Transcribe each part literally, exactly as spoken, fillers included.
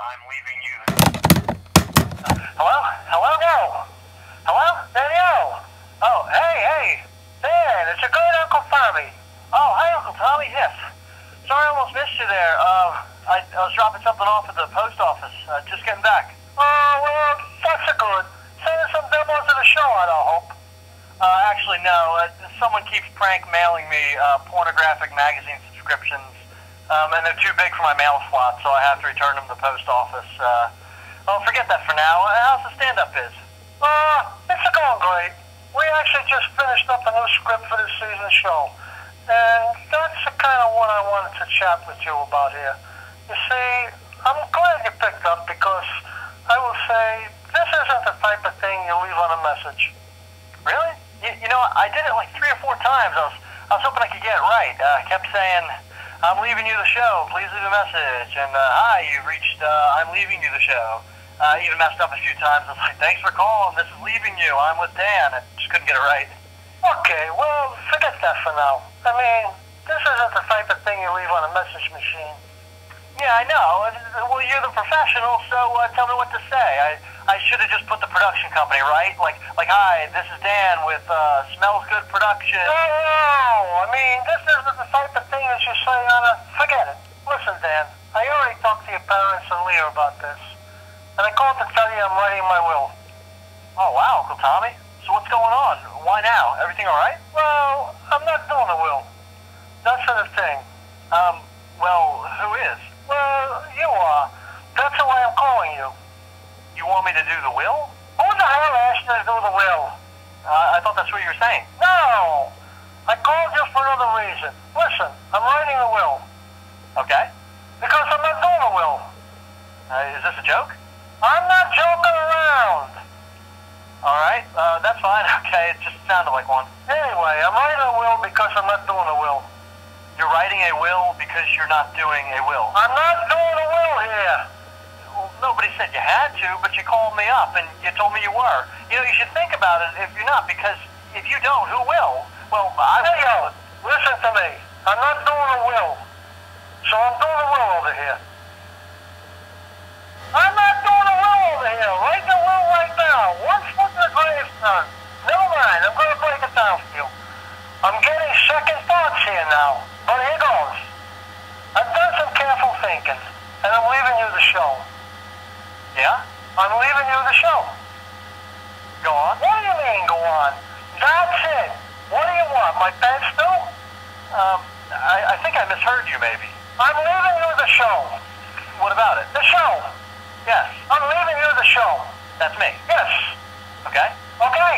I'm leaving you. Hello? Hello? No. Hello? Danielle? Oh, hey, hey. Dan, it's your great Uncle Tommy. Oh, hi, Uncle Tommy. Yes. Sorry I almost missed you there. Uh, I, I was dropping something off at the post office. Uh, just getting back. Oh, well, that's a good. Sending some demos of the show, I don't hope. Uh, actually, no. Uh, someone keeps prank mailing me uh, pornographic magazine subscriptions, um, and they're too big for my mail slot, so I have to return them to the post office. Uh, well, forget that for now. How's the stand-up biz? Uh, it's going great. We actually just finished up a new script for this season's show, and that's the kind of one I wanted to chat with you about here. You see, I'm glad you picked up because I will say this isn't the type of thing you leave on a message. Really? You, you know, I did it like three or four times. I was, I was hoping I could get it right. Uh, I kept saying, I'm leaving you the show. Please leave a message. And, uh, hi, you've reached, uh, I'm leaving you the show. I uh, even messed up a few times. I was like, thanks for calling. This is leaving you. I'm with Dan. I just couldn't get it right. Okay, well, forget that for now. I mean, this isn't the type of thing you leave on a message machine. Yeah, I know. Well, you're the professional, so uh, tell me what to say. I I should have just put the production company, right? Like, like, hi, this is Dan with uh, Smells Good Production. No, no, I mean, this isn't the type of thing that you say on a... Forget it. Listen, Dan, I already talked to your parents and Leah about this, and I called to tell you I'm writing my will. Oh, wow, Uncle Tommy. So what's going on? Why now? Everything all right? Well, I'm not doing a will. That's the thing. Um, well, who is? Well, you are. That's why I'm calling you. You want me to do the will? Who the hell asked you to do the will? Uh, I thought that's what you were saying. No! I called you for another reason. Listen, I'm writing a will. Okay. Because I'm not doing a will. Uh, is this a joke? I'm not joking around. Alright, uh, that's fine. Okay, it just sounded like one. Anyway, I'm writing a will because I'm not doing a will. You're writing a will because you're not doing a will. I'm not doing a will here. Well, nobody said you had to, but you called me up and you told me you were. You know, you should think about it if you're not, because if you don't, who will? Well, I... Hey, yo, listen to me. I'm not doing a will. So I'm doing a will over here. I'm not doing a will over here. Write the will right now. One foot in the grave, son. Never mind. I'm going to break it down for you. I'm getting second thoughts here now. But here goes. I've done some careful thinking, and I'm leaving you the show. Yeah? I'm leaving you the show. Go on. What do you mean, go on? That's it. What do you want? My pants too? Um, I, I think I misheard you, maybe. I'm leaving you the show. What about it? The show. Yes. I'm leaving you the show. That's me. Yes. Okay. Okay.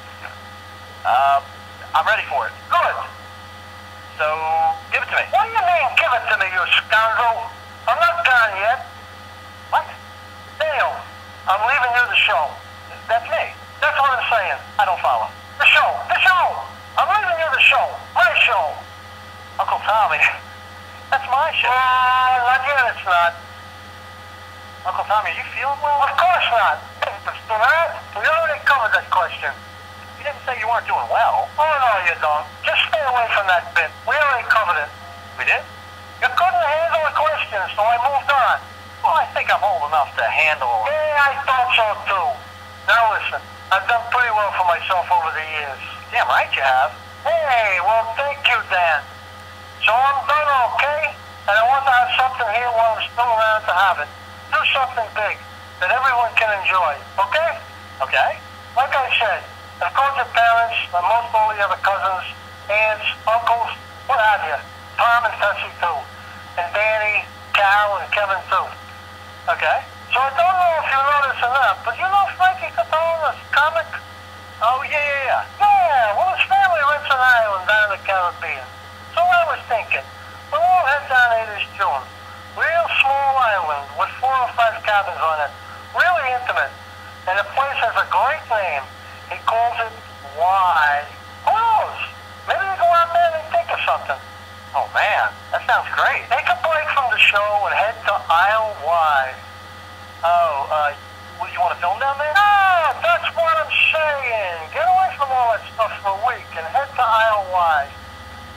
Uh, I'm ready for it. Good. So, give it to me. What do you mean, give it to me, you scoundrel? I'm not done yet. What? Dale, I'm leaving you the show. That's me. That's what I'm saying. I don't follow. The show. The show. I'm leaving you the show. My show. Uncle Tommy, that's my show. Uh, not yet, it's not. Uncle Tommy, are you feeling well? Of course not. You know, we already covered that question. You didn't say you weren't doing well. Oh, no, you don't. Just stay away from that bit. We already covered it. We did? You couldn't handle the question, so I moved on. Well, I think I'm old enough to handle... Yeah, I thought so, too. Now, listen. I've done pretty well for myself over the years. Damn right you have. Hey, well, thank you, Dan. So I'm done, okay? And I want to have something here while I'm still around to have it. Do something big that everyone can enjoy, okay? Okay. Like I said, I've called your parents and most all the other cousins, aunts, uncles, what have you. Tom and Tessie, too. And Danny, Cal, and Kevin, too. Okay. So I don't know if you know this or not, but you know Frankie Capone, this comic? Oh, yeah, yeah, yeah. Yeah, well, his family rents an island down in the Caribbean. So I was thinking, we'll all head down there this June. Real small island with four or five cabins on it. Really intimate. And the place has a great name. He calls it Y. Who knows? Maybe we go out there and think of something. Oh, man. That sounds great. Take a break from the show and head to Isle Y. Oh, uh, well, you want to film down there? No, that's what I'm saying. Get away from all that stuff for a week and head to Isle Y.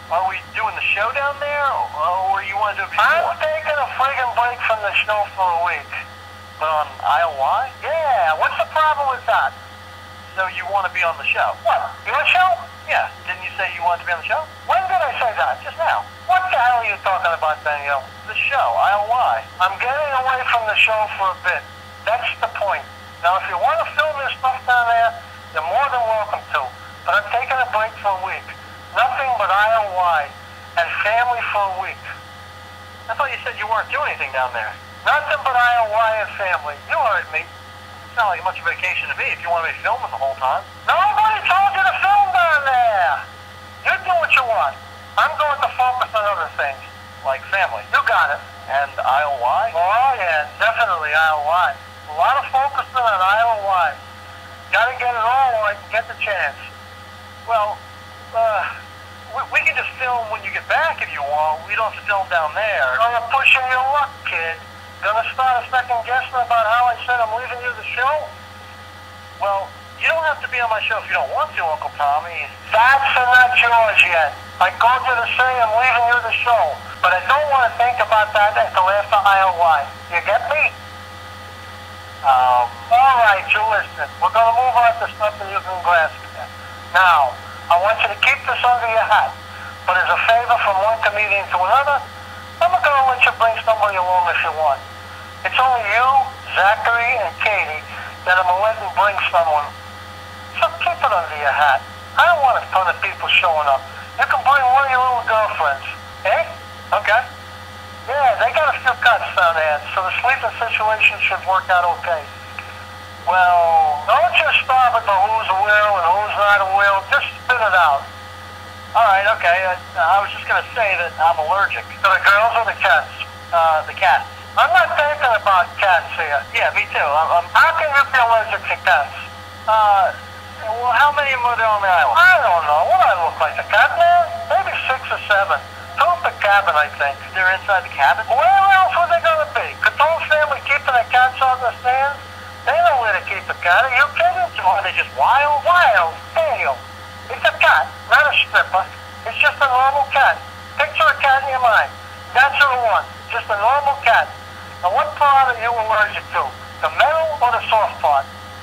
Are we doing the show down there, or you want to do it before? I'm taking a friggin' break from the show for a week. But on Isle Y? Yeah, what's the problem with that? So you want to be on the show? What, your show? Yeah, didn't you say you wanted to be on the show? When did I say that? Just now. What the hell are you talking about, Daniel? The show, Isle Y. I'm getting away from the show for a bit. That's the point. Now, if you want to film this stuff down there, you're more than welcome to. But I'm taking a break for a week. Nothing but Isle Y and family for a week. I thought you said you weren't doing anything down there. Nothing but Isle Y and family. You heard me. It's not like much vacation to me if you want to be filming the whole time. Nobody told you to film down there. You do what you want. I'm going to focus on other things, like family. You got it. And Isle Y? Oh, yeah, definitely Isle Y. A lot of focusing on Isle Y. Gotta get it all while I can get the chance. Well, uh, we, we can just film when you get back if you want. We don't have to film down there. Oh, you're pushing your luck, kid. Gonna start a second guessing about how I said I'm leaving you the show? Well, you don't have to be on my show if you don't want to, Uncle Tommy. That's not yours yet. I called you to say I'm leaving you the show, but I don't want to think about that until after Isle Y. You get me? Um, all right, you listen. We're going to move on to stuff that you can grasp again. Now, I want you to keep this under your hat, but as a favor from one comedian to another, I'm going to let you bring somebody along if you want. It's only you, Zachary, and Katie that I'm letting bring someone. So keep it under your hat. I don't want a ton of people showing up. You can bring one of your little girlfriends. Eh? Okay. Yeah, they got a few cuts down there, so the sleeping situation should work out okay. Well, don't just start with the who's a will and who's not a will. Just spit it out. All right, okay. I, I was just going to say that I'm allergic. To the girls or the cats? Uh, the cats. I'm not thinking about cats here. Yeah, me too. I'm, I'm, how can you be allergic to cats? Uh, well, how many of them are there on the island? I don't know. What do I look like, a cat man? Maybe six or seven. Two at the cabin, I think. They're inside the cabin? Where else would they going to be? Catone's family keeping their cats out in the stands? They know where to keep a cat. Are you kidding? Are they just wild? Wild? Daniel. It's a cat, not a stripper. It's just a normal cat. Picture a cat in your mind. That's what I want. Just a normal cat. Now, what part are you allergic to? The metal or the soft part?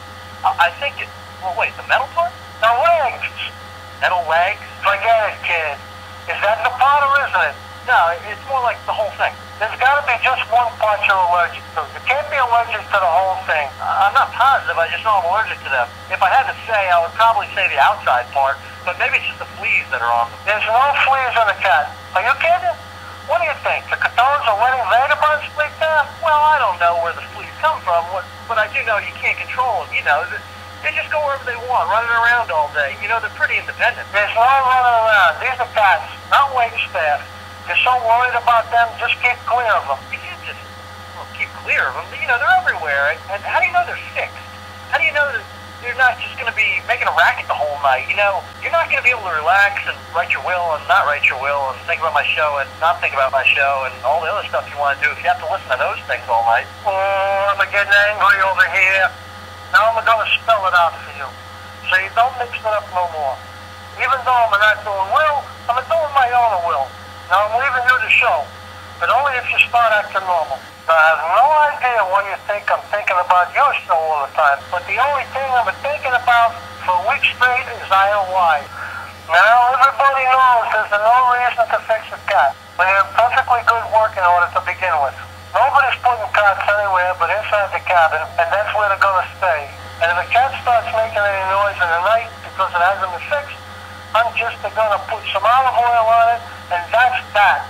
I think it... Well, wait, the metal part? The legs. Metal legs? Forget it, kid. Is that the part or isn't it? No, it's more like the whole thing. There's got to be just one part you're allergic to. You can't be allergic to the whole thing. I'm not positive. I just know I'm allergic to them. If I had to say, I would probably say the outside part, but maybe it's just the fleas that are on them. There's no fleas on the cat. Are you kidding? What do you think? The Catones are letting vagabonds sleep there? Well, I don't know where the fleas come from, what, but I do know you can't control them. You know, they just go wherever they want, running around all day. You know, they're pretty independent. There's no running around. These are cats, not wait staff. You're so worried about them, just keep clear of them. You can't just well, keep clear of them. You know, they're everywhere. And how do you know they're fixed? How do you know that you're not just going to be making a racket the whole night? You know, you're not going to be able to relax and write your will and not write your will and think about my show and not think about my show and all the other stuff you want to do if you have to listen to those things all night. Oh, I'm getting angry over here. Now I'm going to spell it out for you. So you don't mix it up no more. Even though I'm not doing will, I'm doing my own will. Now I'm leaving you the show, but only if you start acting normal. Now, I have no idea why you think I'm thinking about your show all the time, but the only thing I'm thinking about for a week straight is Isle Y. Now everybody knows there's no reason to fix a cat when you have perfectly good working order to begin with. Nobody's putting cats anywhere but inside the cabin, and that's where they're going to stay. And if a cat starts making any noise in the night because it hasn't been fixed, I'm just going to put some olive oil on it, and that's that.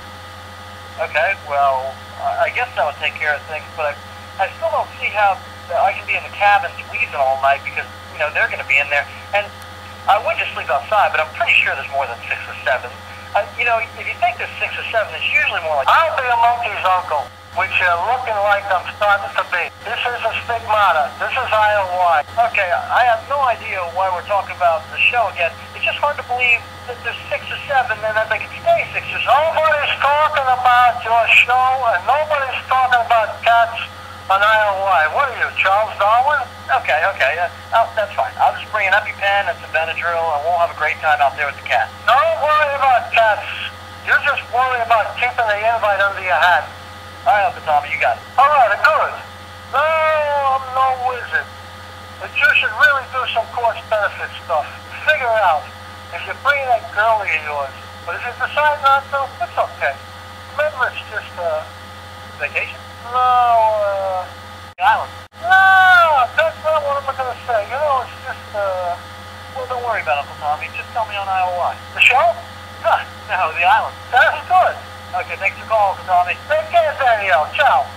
Okay, well, I guess that would take care of things, but I, I still don't see how I can be in the cabin squeezing all night because, you know, they're going to be in there. And I would just sleep outside, but I'm pretty sure there's more than six or seven. Uh, you know, if you think there's six or seven, it's usually more like... I'll be a monkey's uncle, which you're looking like I'm starting to be. This is a stigmata. This is Isle Y. Okay, I have no idea why we're talking about the show again. It's just hard to believe that there's six or seven and that they can stay six or seven. Nobody's talking about your show, and nobody's talking about cats on Isle Y. What are you, Charles Darwin? Okay, okay, uh, oh, that's fine. I'll just bring an EpiPen and some Benadryl, and we'll have a great time out there with the cats. Don't worry about cats. You just worry about keeping the invite under your hat. All right, Uncle Tommy, you got it. All right, good. No, I'm no wizard. But you should really do some cost-benefit stuff. Figure out if you're bringing that girlie of yours. But if you decide not to, it's okay. Remember, it's just, uh... vacation? No, uh... the island? No, that's not what I'm going to say. You know, it's just, uh... well, don't worry about it, Uncle Tommy. Just tell me on I O I. The show? Huh, no, the island. That's good. Okay, thanks for calling, Uncle Tommy. Take care, Danielle. Ciao.